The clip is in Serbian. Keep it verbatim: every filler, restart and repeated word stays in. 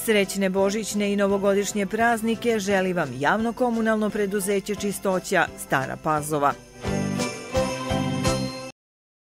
Srećne božićne i novogodišnje praznike želi vam javno komunalno preduzeće Čistoća Stara Pazova.